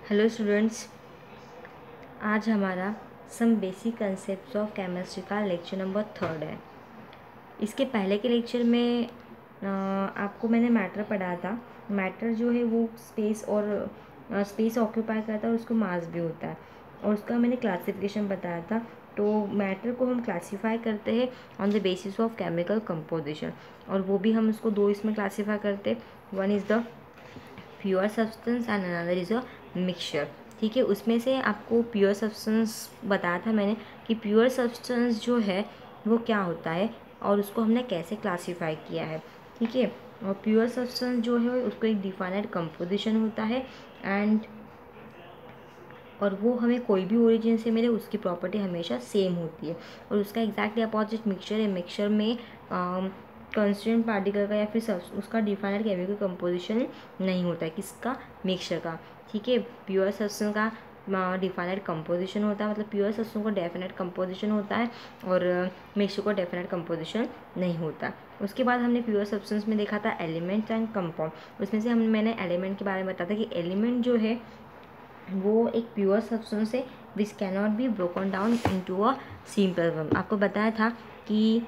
Hello students, आज हमारा some basic concepts of chemistry का लेक्चर नंबर 3 है। इसके पहले के लेक्चर में आपको मैंने मैटर पढ़ाया था। मैटर जो है वो स्पेस और स्पेस ऑक्यूपाई करता है और उसको मास भी होता है, और उसका मैंने क्लासिफिकेशन बताया था। तो मैटर को हम क्लासीफाई करते हैं on the basis of chemical composition, और वो भी हम उसको दो इसमें क्लासीफाई करते हैं। One is the pure substance and another is a mixture. ठीक है, उसमें से आपको प्योर सब्सटेंस बताया था मैंने कि प्योर सब्सटेंस जो है वो क्या होता है और उसको हमने कैसे क्लासीफाई किया है। ठीक है, और प्योर सब्सटेंस जो है उसको एक डिफाइनेड कंपोजिशन होता है एंड और वो हमें कोई भी ओरिजिन से मिले उसकी प्रॉपर्टी हमेशा सेम होती है। और उसका एग्जैक्टली अपोजिट मिक्सचर है। मिक्सचर में कंस्टिट्यूएंट पार्टिकल का या फिर उसका डिफाइनेड केमिकल कंपोजिशन नहीं होता है, किसका, मिक्सचर का। ठीक है, प्योर सब्सटेंस का डिफाइनेड कंपोजिशन होता है, मतलब प्योर सब्सटेंस को डेफिनेट कंपोजिशन होता है और मिक्सचर को डेफिनेट कंपोजिशन नहीं होता। उसके बाद हमने प्योर सब्सटेंस में देखा था एलिमेंट एंड कंपाउंड। उसमें से मैंने एलिमेंट के बारे में बताया था कि एलिमेंट जो है वो एक प्योर सब्सटेंस है which cannot be broken down into a simple form. आपको बताया था कि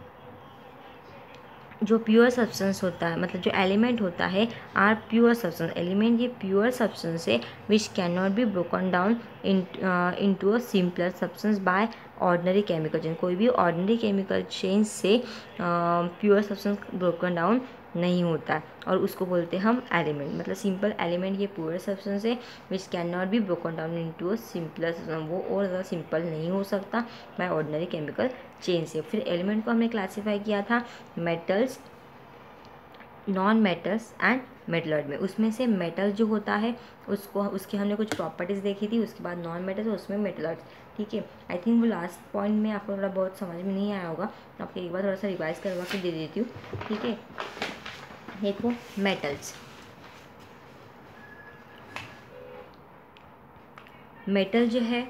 जो प्योर सब्सटेंस होता है, मतलब जो एलिमेंट होता है आर प्योर सब्सटेंस। एलिमेंट ये प्योर सब्सटेंस है which can not be broken down into a simpler substance by ordinary chemical change. कोई भी ऑर्डिनरी केमिकल चेंज से प्योर सब्सटेंस ब्रोकन डाउन नहीं होता है और उसको बोलते हैं हम एलिमेंट। मतलब सिंपल एलिमेंट ये प्योर सब्सटेंस है which can not be broken down into a simpler substance. वो और ज़्यादा सिंपल नहीं हो सकता बाय ऑर्डिनरी केमिकल चेंज से। फिर एलिमेंट को हमने क्लासीफाई किया था metals, non metals and metalloid में। उसमें से मेटल जो होता है उसको उसकी हमने कुछ प्रॉपर्टीज़ देखी थी। उसके बाद नॉन मेटल्स और उसमें मेटलॉइड्स। ठीक है, आई थिंक वो लास्ट पॉइंट में आपको थोड़ा बहुत समझ में नहीं आया होगा, आपको एक बार थोड़ा सा रिवाइज करवा के दे देती हूँ। ठीक है, देखो मेटल्स, मेटल जो है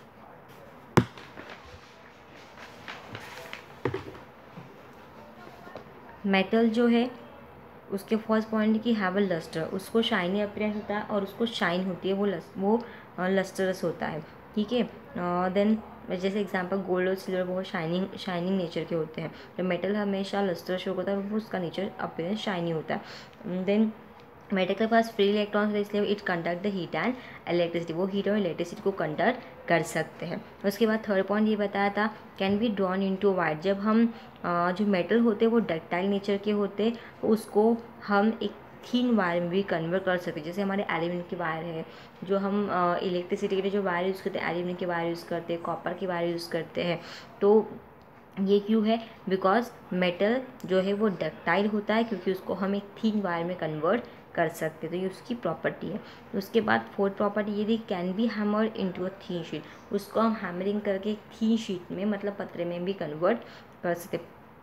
मेटल जो है उसके फर्स्ट पॉइंट की हैव अ लस्टर, उसको शाइनी अपीयरेंस होता है और उसको शाइन होती है, वो लस्टरस होता है। ठीक है, देन जैसे एग्जांपल गोल्ड और सिल्वर बहुत शाइनिंग नेचर के होते हैं, तो मेटल हमेशा लस्टर शो होता है, वो उसका नेचर अपीयरेंस शाइनी होता है। देन मेटल के पास फ्री इलेक्ट्रॉन्स है, इसलिए it conduct the heat and electricity, वो हीट और इलेक्ट्रिसिटी को कंडक्ट कर सकते हैं। उसके बाद थर्ड पॉइंट ये बताया था can be drawn into wire. जब हम जो मेटल होते हैं वो डक्टाइल नेचर के होते हैं, तो उसको हम एक थीन वायर में भी कन्वर्ट कर सकते हैं। जैसे हमारे एल्यूमिनियम की वायर है, जो हम इलेक्ट्रिसिटी के लिए जो वायर यूज़ करते हैं एल्यूमिनियम की वायर यूज़ करते हैं, कॉपर की वायर यूज़ करते हैं। तो ये क्यों है, बिकॉज मेटल जो है वो डक्टाइल होता है, क्योंकि उसको हम एक थीन वायर में कन्वर्ट कर सकते हैं। तो ये उसकी प्रॉपर्टी है। उसके बाद फोर्थ प्रॉपर्टी ये थी can be hammer into a thin sheet, उसको हम हैमरिंग करके एक थीन शीट में, मतलब पतरे में भी कन्वर्ट कर सकते।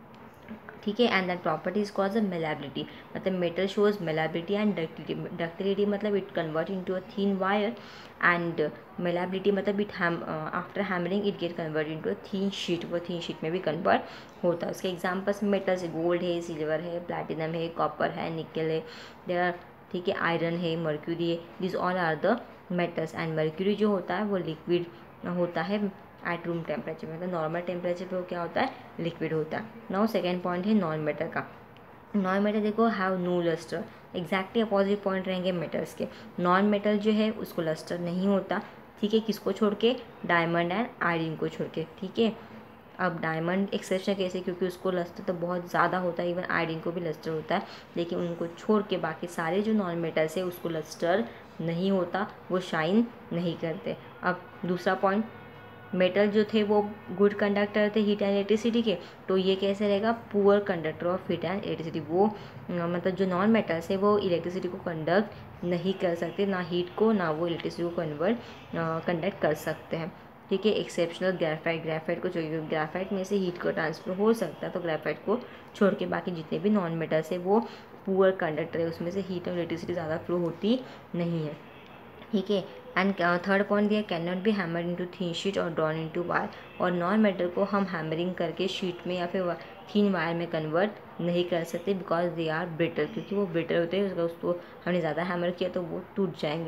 ठीक है, and that property is called the malleability, मतलब metal shows malleability and ductility. Ductility मतलब it convert into a thin wire and malleability मतलब it after hammering it get convert into a thin sheet, वो thin sheet में भी convert होता है। उसके examples metals gold है, सिल्वर है, प्लैटिनम है, कॉपर है, निकल है, देयर आर, ठीक है, आयरन है, मर्क्यूरी है, this all are the metals. And mercury जो होता है वो लिक्विड होता है एट रूम टेम्परेचर में, मतलब नॉर्मल टेम्परेचर पे वो क्या होता है, लिक्विड होता है। नाउ सेकेंड पॉइंट है नॉन मेटल का। नॉन मेटल देखो have no lustre, exactly opposite point रहेंगे मेटल्स के। नॉन मेटल जो है उसको लस्टर नहीं होता। ठीक है, किसको छोड़ के, डायमंड एंड आयरन को छोड़ के। ठीक है, अब डायमंड एक्सेप्शन कैसे, क्योंकि उसको लस्टर तो बहुत ज़्यादा होता है, इवन आयरन को भी लस्टर होता है, लेकिन उनको छोड़ के बाकी सारे जो नॉन मेटल्स है उसको लस्टर नहीं होता, वो शाइन नहीं करते। अब दूसरा पॉइंट, मेटल जो थे वो गुड कंडक्टर थे हीट एंड इलेक्ट्रिसिटी के, तो ये कैसे रहेगा, poor conductor of heat and electricity. वो मतलब जो नॉन मेटल्स है वो इलेक्ट्रिसिटी को कंडक्ट नहीं कर सकते, ना हीट को ना वो इलेक्ट्रिसिटी को कंडक्ट कर सकते हैं। ठीक है, एक्सेप्शनल ग्रेफाइट, ग्रेफाइट को चाहिए, ग्रेफाइट में से हीट को ट्रांसफर हो सकता है, तो ग्रेफाइट को छोड़ के बाकी जितने भी नॉन मेटल्स है वो पुअर कंडक्टर है, उसमें से हीट और इलेक्ट्रिसिटी ज़्यादा फ्लो होती नहीं है। ठीक है, एंड थर्ड पॉइंट दिया can not be hammer into thin sheet और ड्रॉन इनटू वायर। और नॉन मेटल को हम हैमरिंग करके शीट में या फिर थीन वायर में कन्वर्ट नहीं कर सकते, बिकॉज दे आर ब्रिटल, क्योंकि वो ब्रिटल होते हैं, उसको हमने ज़्यादा हैमर किया तो वो टूट जाएंगे।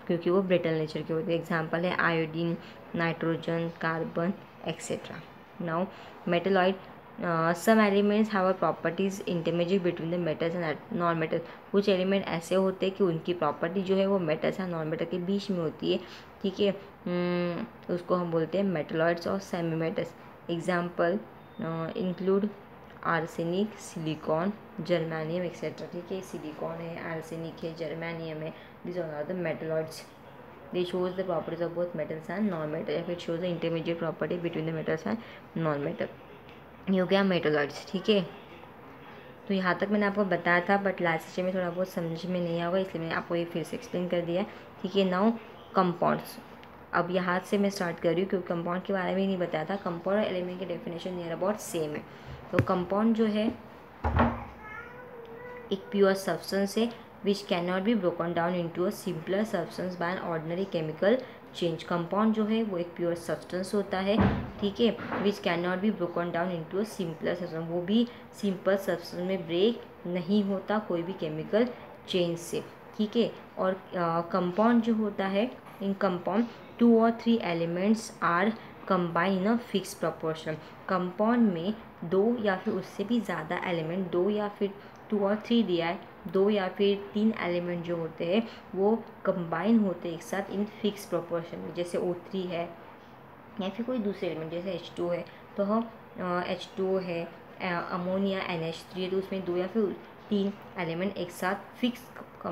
क्योंकि वो ब्रिटल नेचर के होते हैं। एग्जाम्पल है iodine, nitrogen, carbon etcetera. Now metalloid, some elements have a properties intermediate between the metals and non metal. कुछ एलिमेंट ऐसे होते हैं कि उनकी प्रॉपर्टी जो है वो मेटल्स या नॉन मेटल के बीच में होती है, ठीक है। उसको हम बोलते हैं मेटलॉइड्स और semi metals. Example include arsenic, silicon, germanium etcetera, ठीक है। सिलिकॉन है, आर्सेनिक है, जर्मेनियम है, this are the metalloids. They shows the properties of both metals and non-metal. If it shows the intermediate property between the metals and non-metal, ये हो गया metalloids, ठीक है। तो यहाँ तक मैंने आपको बताया था, बट लास्ट सेशन में थोड़ा बहुत समझ में नहीं आएगा, इसलिए मैंने आपको ये फिर से एक्सप्लेन कर दिया, ठीक है। नाउ कंपाउंड्स, अब यहाँ से मैं स्टार्ट कर रही हूँ क्योंकि कंपाउंड के बारे में ही नहीं बताया था। कंपाउंड और एलिमेंट की डेफिनेशन नियर अबाउट सेम है। तो कंपाउंड जो है एक प्योर सब्सटेंस है which cannot be broken down into a simpler substance by an ordinary chemical change। Compound जो है वो एक प्योर सब्सटेंस होता है, ठीक है, which cannot be broken down into a simpler substance, वो भी सिंपल सब्सटेंस में ब्रेक नहीं होता कोई भी केमिकल चेंज से, ठीक है। और कंपाउंड जो होता है, in compound 2 or 3 elements are combine in a fix proportion. Compound में 2 या फिर उससे भी ज़्यादा एलिमेंट, 2 या फिर 2 और 3 दिया है, 2 या फिर 3 एलिमेंट जो होते हैं वो कंबाइन होते हैं एक साथ इन फिक्स प्रोपोर्शन में। जैसे O3 है या फिर कोई दूसरे एलिमेंट जैसे H2 है, तो हम H2 है, अमोनिया NH3 है, तो उसमें 2 या फिर 3 एलिमेंट एक साथ फिक्स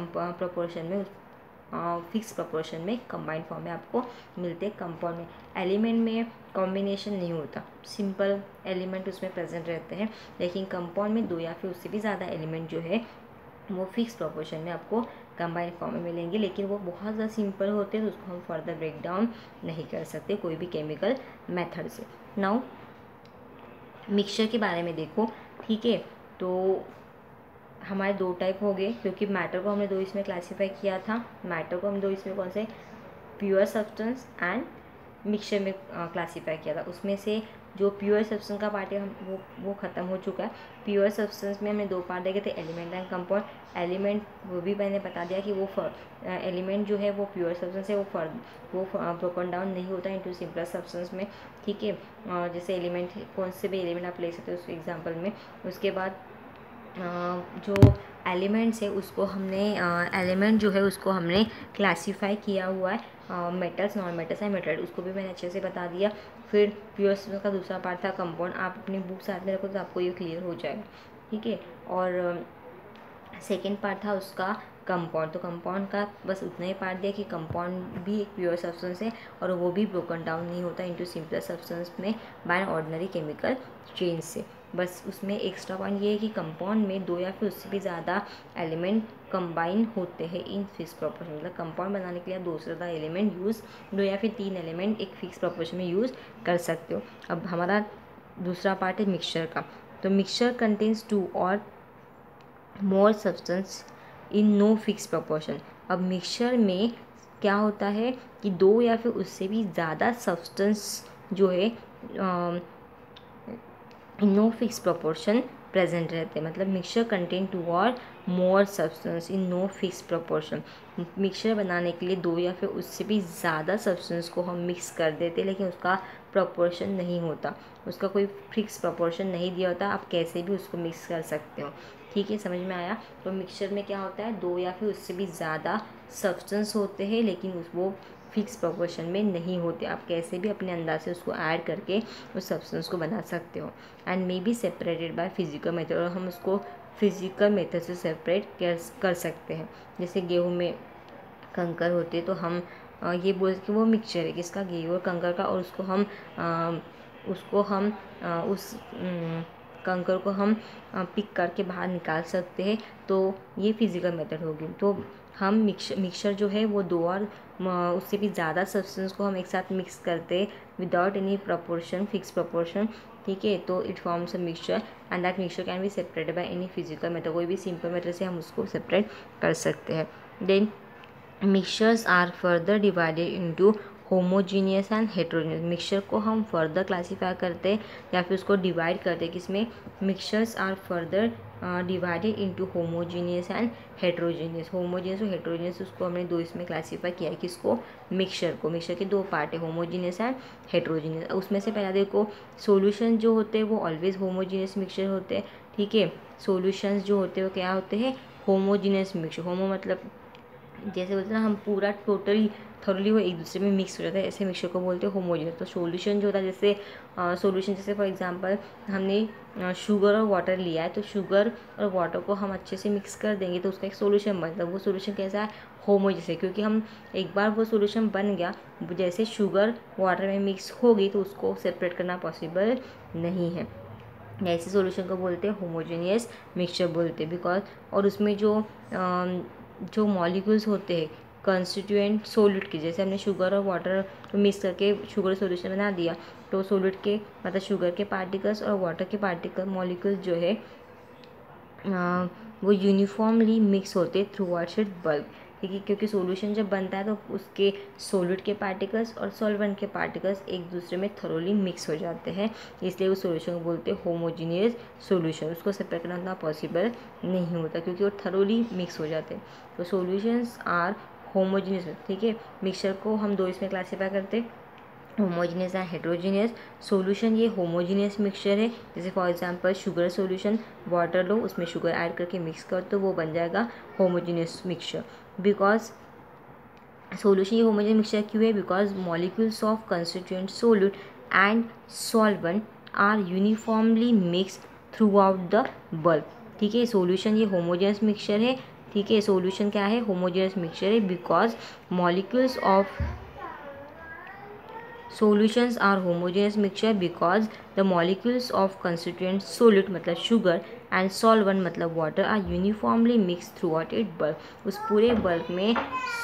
प्रोपोर्शन में कंबाइंड फॉर्म में आपको मिलते हैं कंपाउंड में। एलिमेंट में कॉम्बिनेशन नहीं होता, सिंपल एलिमेंट उसमें प्रेजेंट रहते हैं, लेकिन कंपाउंड में 2 या फिर उससे भी ज़्यादा एलिमेंट जो है वो फिक्स प्रोपोर्शन में आपको कंबाइंड फॉर्म में मिलेंगे, लेकिन वो बहुत ज़्यादा सिंपल होते हैं, तो उसको हम फर्दर ब्रेक डाउन नहीं कर सकते कोई भी केमिकल मेथड से। नाउ मिक्सचर के बारे में देखो, ठीक है। तो हमारे 2 टाइप हो गए, क्योंकि मैटर को हमने 2 इसमें क्लासीफाई किया था। मैटर को हम 2 इसमें कौन से, प्योर सब्सटेंस एंड मिक्सचर में क्लासीफाई किया था। उसमें से जो प्योर सब्सटेंस का पार्ट है वो ख़त्म हो चुका है। प्योर सब्सटेंस में हमने 2 पार्ट देखे थे, एलिमेंट एंड कंपाउंड। एलिमेंट वो भी मैंने बता दिया कि वो एलिमेंट जो है वो प्योर सब्सटेंस है, वो ब्रोकन डाउन नहीं होता इनटू सिंपलर सब्सटेंस में, ठीक है। जैसे एलिमेंट कौन से भी एलिमेंट आप ले सकते हो उस एग्जाम्पल में। उसके बाद जो एलिमेंट्स है उसको हमने एलिमेंट जो है उसको हमने क्लासीफाई किया हुआ है, metals, non metals and metal, उसको भी मैंने अच्छे से बता दिया। फिर प्योर सब्सटेंस का दूसरा पार्ट था कंपाउंड। आप अपनी बुक साथ में रखो तो आपको ये क्लियर हो जाएगा, ठीक है। और सेकेंड पार्ट था उसका कंपाउंड। तो कंपाउंड का बस उतना ही पार्ट दिया कि कंपाउंड भी एक प्योर सब्सटेंस है और वो भी ब्रोकन डाउन नहीं होता इनटू सिंपलर सब्सटेंस में by an ordinary chemical change से। बस उसमें एक्स्ट्रा पॉइंट ये है कि कंपाउंड में 2 या फिर उससे भी ज़्यादा एलिमेंट कंबाइन होते हैं इन फिक्स प्रोपोर्शन। मतलब कंपाउंड बनाने के लिए आप 2 से ज़्यादा एलिमेंट 2 या फिर 3 एलिमेंट एक फिक्स प्रोपोर्शन में यूज़ कर सकते हो। अब हमारा दूसरा पार्ट है मिक्सचर का। तो मिक्सचर कंटेन्स 2 और more substance in no fix proportion. अब मिक्सचर में क्या होता है कि 2 या फिर उससे भी ज़्यादा सब्सटेंस जो है in no fix proportion present रहते हैं। मतलब मिक्सचर कंटेन 2 और more substance in no fix proportion. Mixture बनाने के लिए 2 या फिर उससे भी ज़्यादा सब्सटेंस को हम मिक्स कर देते हैं, लेकिन उसका प्रोपोर्शन नहीं होता, उसका कोई फिक्स प्रोपोर्शन नहीं दिया होता, आप कैसे भी उसको मिक्स कर सकते हो, ठीक है। समझ में आया। तो मिक्सचर में क्या होता है, 2 या फिर उससे भी ज़्यादा सब्सटेंस होते हैं, लेकिन वो फिक्स प्रोपोर्शन में नहीं होते, आप कैसे भी अपने अंदाज से उसको ऐड करके उस सब्सटेंस को बना सकते हो। And may be separated by physical method, और हम उसको फिजिकल मेथड से सेपरेट कर सकते हैं। जैसे गेहूँ में कंकर होते तो हम ये बोल कि वो मिक्सचर है किसका, गेहूँ और कंकर का, और उसको हम उस कंकर को हम पिक करके बाहर निकाल सकते हैं। तो ये फिजिकल मेथड होगी। तो हम मिक्सचर जो है वो 2 और उससे भी ज़्यादा सब्सटेंस को हम एक साथ मिक्स करते हैं without any proportion, fix proportion, ठीक है। तो it forms a mixture and that mixture can be separated by any physical method, कोई भी सिंपल मेथड से हम उसको सेपरेट कर सकते हैं। Then mixtures are further divided into homogeneous and heterogeneous. Mixture को हम फर्दर क्लासीफाई करते हैं या फिर उसको डिवाइड करते हैं किसमें, mixtures are further divided into homogeneous and heterogeneous. Homogeneous और हेट्रोजीनियस उसको हमने दो इसमें क्लासीफाई किया है, किसको, मिक्सचर को। मिक्सचर के दो पार्ट है, होमोजीनियस एंड हेट्रोजीनियस। उसमें से पहला देखो, सॉल्यूशन जो होते हैं वो ऑलवेज होमोजीनियस मिक्सचर होते हैं, ठीक है। सॉल्यूशंस जो होते हैं वो क्या होते हैं, होमोजीनियस मिक्सचर। होमो मतलब जैसे बोलते हैं ना, हम पूरा टोटली थोरली वो एक दूसरे में मिक्स हो जाता है, ऐसे मिक्सचर को बोलते हैं होमोजीनियस। तो सॉल्यूशन जो होता है, जैसे सॉल्यूशन जैसे फॉर एग्जांपल हमने शुगर और वाटर लिया है, तो शुगर और वाटर को हम अच्छे से मिक्स कर देंगे तो उसका एक सॉल्यूशन बनता है। वो सॉल्यूशन कैसा है, होमोजीनियस है, क्योंकि हम एक बार वो सॉल्यूशन बन गया, जैसे शुगर वाटर में मिक्स होगी तो उसको सेपरेट करना पॉसिबल नहीं है। ऐसे सॉल्यूशन को बोलते हैं होमोजेनियस मिक्सचर बोलते हैं, बिकॉज और उसमें जो मॉलिक्यूल्स होते हैं कंस्टिट्यूएंट सोलिड के, जैसे हमने शुगर और वाटर को मिक्स करके शुगर सॉल्यूशन बना दिया, तो सोलिड के मतलब शुगर के पार्टिकल्स और वाटर के पार्टिकल मॉलिक्यूल्स जो है वो यूनिफॉर्मली मिक्स होते थ्रू आउट इट बल्क, ठीक है। क्योंकि सॉल्यूशन जब बनता है तो उसके सॉलिड के पार्टिकल्स और सॉल्वेंट के पार्टिकल्स एक दूसरे में थरोली मिक्स हो जाते हैं, इसलिए उस सॉल्यूशन को बोलते हैं होमोजीनियस सॉल्यूशन। उसको सेपरेट करना उतना पॉसिबल नहीं होता क्योंकि वो थरोली मिक्स हो जाते हैं। तो सॉल्यूशंस आर होमोजीनियस, ठीक है। मिक्सचर को हम दो इसमें क्लासीफाई करते हैं, होमोजीनियस एंड हेट्रोजीनियस। सॉल्यूशन ये होमोजीनियस मिक्सचर है, जैसे for example sugar solution, water लो उसमें शुगर ऐड करके मिक्स कर तो वो बन जाएगा होमोजीनियस मिक्सचर। बिकॉज सॉल्यूशन ये होमोजीनियस मिक्सचर क्यों है, because molecules of constituent solute and solvent are uniformly mix throughout the bulk, ठीक है। सॉल्यूशन ये होमोजीनियस मिक्सचर है, ठीक है। सॉल्यूशन क्या है, होमोजीनियस मिक्सचर है, because molecules of solutions are homogeneous mixture because the molecules of constituent solute मतलब sugar and solvent मतलब water are uniformly mixed throughout it bulk। उस पूरे बल्क में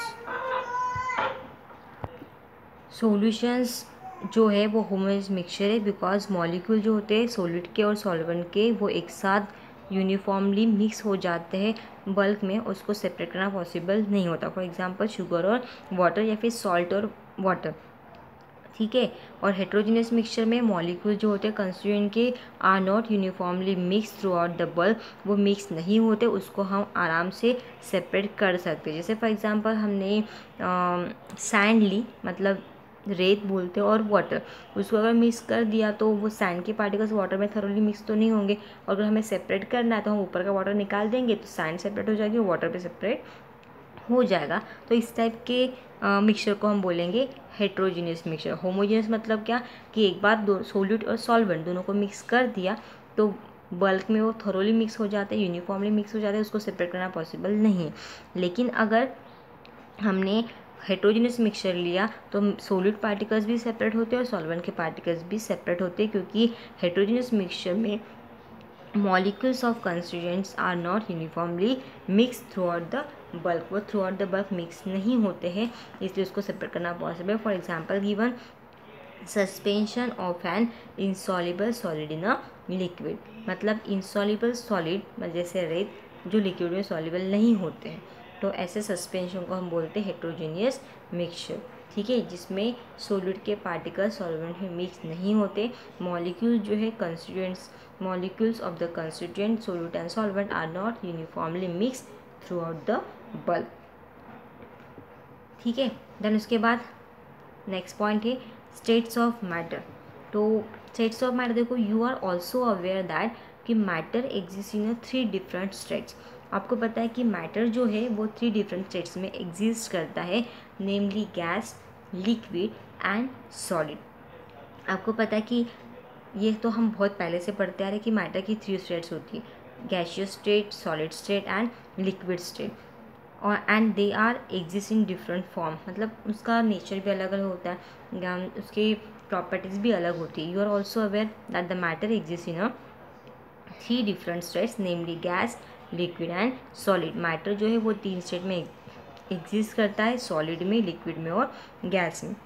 solutions जो है वो होमोजेनियस मिक्सचर है, बिकॉज मॉलिक्यूल जो होते हैं सॉलिड के और सॉल्वेंट के वो एक साथ यूनिफॉर्मली मिक्स हो जाते हैं बल्क में, उसको सेपरेट करना पॉसिबल नहीं होता। फॉर एग्जांपल शुगर और वाटर या फिर सॉल्ट और वाटर, ठीक है। और हेट्रोजीनियस मिक्सचर में मॉलिक्यूल जो होते हैं कंस्टिट्यूएंट के are not uniformly mix throughout the bulk, वो मिक्स नहीं होते, उसको हम आराम से सेपरेट कर सकते हैं। जैसे फॉर एग्जांपल हमने सैंड ली, मतलब रेत बोलते हैं, और वाटर, उसको अगर मिक्स कर दिया तो वो सैंड के पार्टिकल्स वाटर में थरोली मिक्स तो नहीं होंगे, और अगर हमें सेपरेट करना है तो हम ऊपर का वाटर निकाल देंगे तो सैंड सेपरेट हो जाएगी, वाटर पे सेपरेट हो जाएगा। तो इस टाइप के मिक्सचर को हम बोलेंगे हेट्रोजीनियस मिक्सचर। होमोजीनियस मतलब क्या, कि एक बार दो सॉल्यूट और सॉल्वेंट दोनों को मिक्स कर दिया तो बल्क में वो थरोली मिक्स हो जाते हैं, यूनिफॉर्मली मिक्स हो जाते हैं, उसको सेपरेट करना पॉसिबल नहीं है। लेकिन अगर हमने हेट्रोजीनियस मिक्सचर लिया तो सॉलिड पार्टिकल्स भी सेपरेट होते हैं और सॉल्वेंट के पार्टिकल्स भी सेपरेट होते हैं, क्योंकि हेट्रोजीनियस मिक्सचर में molecules of constituents are not uniformly mixed throughout the bulk, वो throughout the bulk mix नहीं होते हैं, इसलिए उसको सेपरेट करना possible. For example given suspension of an insoluble solid in a liquid, मतलब insoluble solid जैसे रेत जो लिक्विड में soluble नहीं होते हैं, तो ऐसे सस्पेंशन को हम बोलते हैं हेट्रोजीनियस मिक्सचर, ठीक है, जिसमें सॉलिड के पार्टिकल सॉल्वेंट में मिक्स नहीं होते। मॉलिक्यूल जो है constituents, molecules of the constituent solute and solvent are not uniformly mixed throughout the bulk, ठीक है। देन उसके बाद नेक्स्ट पॉइंट है स्टेट्स ऑफ मैटर। तो स्टेट्स ऑफ मैटर देखो, you are also aware that कि matter exist in 3 different states. आपको पता है कि मैटर जो है वो 3 डिफरेंट स्टेट्स में एग्जिस्ट करता है, namely gas, liquid and solid. आपको पता है कि ये तो हम बहुत पहले से पढ़ते आ रहे हैं कि मैटर की 3 स्टेट्स होती है, gaseous state, solid state and liquid state, और and they are exist in different form, मतलब उसका नेचर भी अलग अलग होता है, उसकी प्रॉपर्टीज़ भी अलग होती है। You are also aware that the matter exist in 3 different states, namely gas, liquid and solid. Matter जो है वो 3 स्टेट में एग्जिस्ट करता है, सॉलिड में, लिक्विड में और गैस में।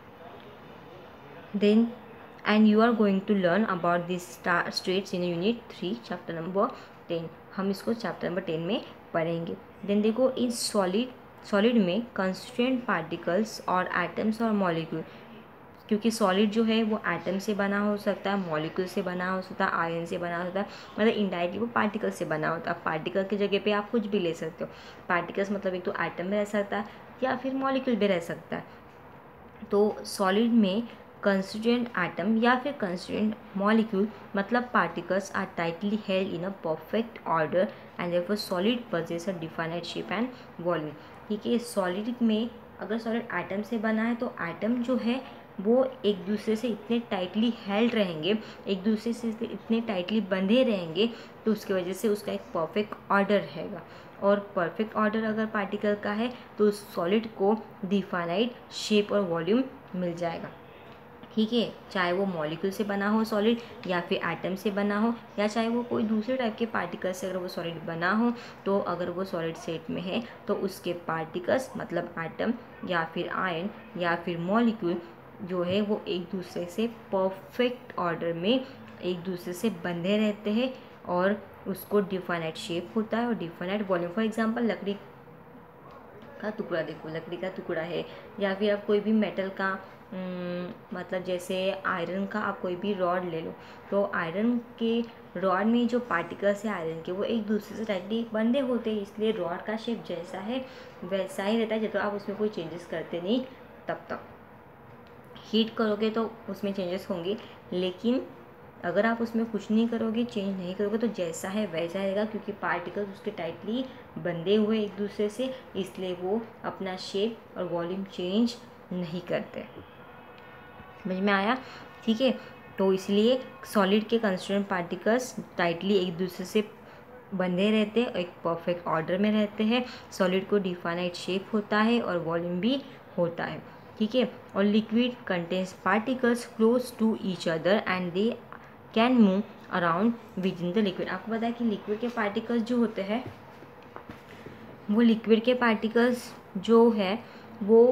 Then and you are going to learn about these states in unit 3 chapter number 10, हम इसको चैप्टर नंबर 10 में पढ़ेंगे। देन देखो इन सॉलिड सॉलिड में कंस्टिट्यूएंट पार्टिकल्स और एटम्स और मॉलिक्यूल, क्योंकि सॉलिड जो है वो एटम से बना हो सकता है, मॉलिक्यूल से बना हो सकता है, आयन से बना होता है, मतलब इनडायरेक्टली वो पार्टिकल से बना होता है। पार्टिकल की जगह पे आप कुछ भी ले सकते हो। पार्टिकल्स मतलब एक तो एटम में रह सकता है या फिर मॉलिक्यूल भी रह सकता है। तो सॉलिड में कंस्टिट्यूएंट एटम या फिर कंस्टिट्यूएंट मॉलिक्यूल मतलब particles are tightly held in a perfect order and therefore solid possess a definite shape and volume. ठीक है, सॉलिड में अगर सॉलिड एटम से बना है तो एटम जो है वो एक दूसरे से इतने टाइटली हेल्ड रहेंगे, एक दूसरे से इतने टाइटली बंधे रहेंगे, तो उसकी वजह से उसका एक परफेक्ट ऑर्डर रहेगा। और परफेक्ट ऑर्डर अगर पार्टिकल का है तो उस सॉलिड को डिफाइनाइट शेप और वॉल्यूम मिल जाएगा। ठीक है, चाहे वो मॉलिक्यूल से बना हो सॉलिड या फिर एटम से बना हो, या चाहे वो कोई दूसरे टाइप के पार्टिकल से अगर वो सॉलिड बना हो, तो अगर वो सॉलिड स्टेट में है तो उसके पार्टिकल्स मतलब एटम या फिर आयन या फिर मॉलिक्यूल जो है वो एक दूसरे से परफेक्ट ऑर्डर में एक दूसरे से बंधे रहते हैं और उसको डिफाइनाइट शेप होता है और डिफाइनाइट वॉल्यूम। फॉर एग्जांपल लकड़ी का टुकड़ा देखो, लकड़ी का टुकड़ा है, या फिर आप कोई भी मेटल का मतलब जैसे आयरन का आप कोई भी रॉड ले लो, तो आयरन के रॉड में जो पार्टिकल्स है आयरन के वो एक दूसरे से टाइटली बंधे होते हैं, इसलिए रॉड का शेप जैसा है वैसा ही रहता है जब तक आप उसमें कोई चेंजेस करते नहीं तब तक। हीट करोगे तो उसमें चेंजेस होंगे, लेकिन अगर आप उसमें कुछ नहीं करोगे, चेंज नहीं करोगे, तो जैसा है वैसा रहेगा, क्योंकि पार्टिकल्स उसके टाइटली बंधे हुए एक दूसरे से, इसलिए वो अपना शेप और वॉल्यूम चेंज नहीं करते। समझ में आया? ठीक है, तो इसलिए सॉलिड के कंस्टिट्यूएंट पार्टिकल्स टाइटली एक दूसरे से बंधे रहते हैं, एक परफेक्ट ऑर्डर में रहते हैं, सॉलिड को डिफाइनाइट शेप होता है और वॉल्यूम भी होता है। ठीक है, और liquid contains particles close to each other and they can move around within the liquid. आपको पता है कि लिक्विड के पार्टिकल्स जो होते हैं वो लिक्विड के पार्टिकल्स जो है वो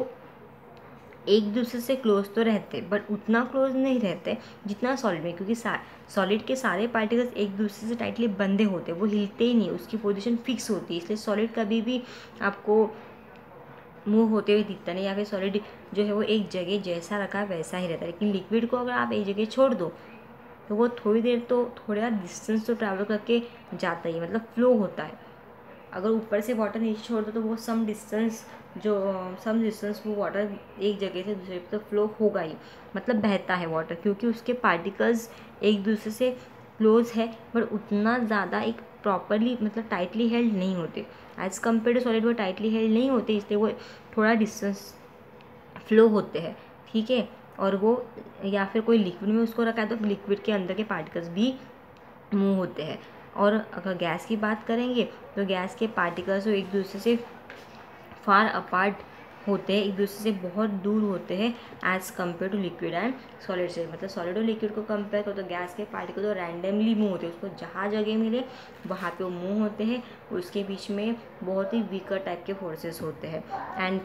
एक दूसरे से क्लोज तो रहते बट उतना क्लोज नहीं रहते जितना सॉलिड में, क्योंकि सॉलिड के सारे पार्टिकल्स एक दूसरे से टाइटली बंधे होते, वो हिलते ही नहीं, उसकी पोजीशन फिक्स होती है, इसलिए सॉलिड कभी भी आपको मूव होते हुए दिखता नहीं, या फिर सॉलिड जो है वो एक जगह जैसा रखा है वैसा ही रहता है। लेकिन लिक्विड को अगर आप एक जगह छोड़ दो तो वो थोड़ी देर तो थोड़ा डिस्टेंस तो ट्रैवल करके जाता ही, मतलब फ्लो होता है। अगर ऊपर से वाटर नीचे छोड़ दो तो वो सम डिस्टेंस वो वाटर एक जगह से दूसरे पे तो फ्लो होगा ही, मतलब बहता है वाटर, क्योंकि उसके पार्टिकल्स एक दूसरे से क्लोज है बट उतना ज़्यादा एक प्रॉपरली मतलब टाइटली हेल्ड नहीं होते। एज़ कम्पेयर टू सॉलिड वो टाइटली हेल्ड नहीं होते, इसलिए वो थोड़ा डिस्टेंस फ्लो होते हैं। ठीक है, और वो या फिर कोई लिक्विड में उसको रखा है तो लिक्विड के अंदर के पार्टिकल्स भी मूव होते हैं। और अगर गैस की बात करेंगे तो गैस के पार्टिकल्स जो एक दूसरे से फार अपार्ट होते हैं, एक दूसरे से बहुत दूर होते हैं as compare to liquid and solid से। मतलब सॉलिड और लिक्विड को कंपेयर करो तो गैस के पार्टिकल तो रैंडमली मूव होते हैं, उसको जहाँ जगह मिले वहाँ पे वो मूव होते हैं, उसके बीच में बहुत ही वीकर टाइप के फोर्सेस होते हैं। And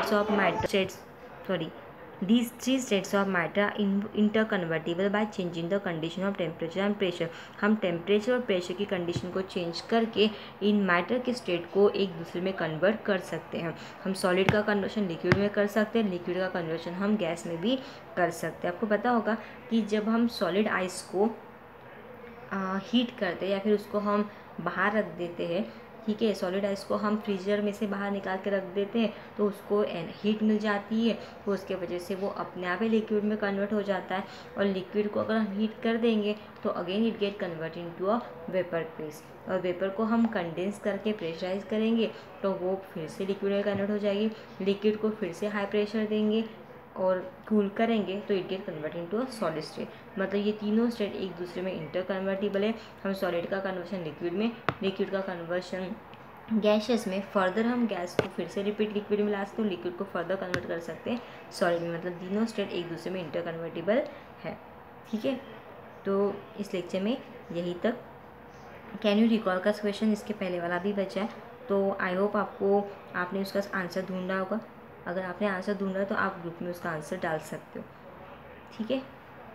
These three states of matter are interconvertible by changing the condition of temperature and pressure। हम टेम्परेचर और प्रेशर की कंडीशन को चेंज करके इन मैटर के स्टेट को एक दूसरे में कन्वर्ट कर सकते हैं। हम सॉलिड का कन्वर्शन लिक्विड में कर सकते हैं, लिक्विड का कन्वर्शन हम गैस में भी कर सकते हैं। आपको पता होगा कि जब हम सॉलिड आइस को हीट करते हैं या फिर उसको हम बाहर रख देते हैं, ठीक है, सॉलिड आइस को हम फ्रीजर में से बाहर निकाल के रख देते हैं तो उसको हीट मिल जाती है, तो उसके वजह से वो अपने आप ही लिक्विड में कन्वर्ट हो जाता है। और लिक्विड को अगर हम हीट कर देंगे तो again it get convert into a vapour phase, और वेपर को हम कंडेंस करके प्रेशराइज करेंगे तो वो फिर से लिक्विड में कन्वर्ट हो जाएगी। लिक्विड को फिर से हाई प्रेशर देंगे और कूल करेंगे तो it get convert into a solid state. मतलब ये तीनों स्टेट एक दूसरे में इंटर कन्वर्टिबल है। हम सॉलिड का कन्वर्शन लिक्विड में, लिक्विड का कन्वर्शन गैसेस में, फर्दर हम गैस को फिर से रिपीट लिक्विड में ला सकते हैं, लिक्विड को फर्दर कन्वर्ट कर सकते हैं सॉलिड में। मतलब तीनों स्टेट एक दूसरे में इंटर कन्वर्टिबल है। ठीक है, तो इस लेक्चर में यही तक। कैन यू रिकॉल का क्वेश्चन इसके पहले वाला भी बचा है, तो आई होप आपने उसका आंसर ढूंढा होगा। अगर आपने आंसर ढूंढा तो आप ग्रुप में उसका आंसर डाल सकते हो। ठीक है,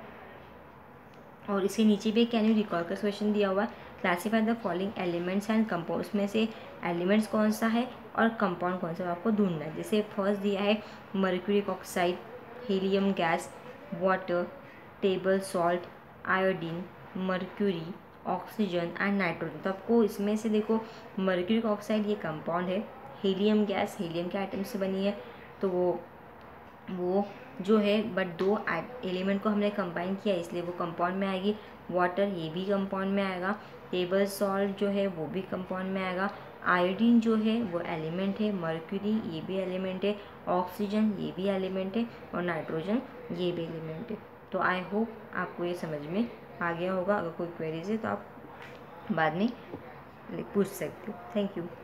और इसके नीचे भी कैन यू रिकॉल का क्वेश्चन दिया हुआ है। Classify the following elements and compounds में से एलिमेंट्स कौन सा है और कंपाउंड कौन सा आपको ढूंढना है। जैसे फर्स्ट दिया है mercuric oxide, helium gas, water, table salt, iodine, mercury, oxygen and nitrogen. तो आपको इसमें से देखो मर्क्यूरिक ऑक्साइड ये कंपाउंड है, हीलियम गैस हीलियम के आइटम से बनी है, तो वो जो है बट दो एलिमेंट को हमने कंबाइन किया इसलिए वो कंपाउंड में आएगी। वाटर ये भी कंपाउंड में आएगा, टेबल सॉल्ट जो है वो भी कंपाउंड में आएगा, आयोडीन जो है वो एलिमेंट है, मर्क्यूरी ये भी एलिमेंट है, ऑक्सीजन ये भी एलिमेंट है और नाइट्रोजन ये भी एलिमेंट है। तो आई होप आपको ये समझ में आ गया होगा। अगर कोई क्वेरीज है तो आप बाद में पूछ सकते हो। Thank you.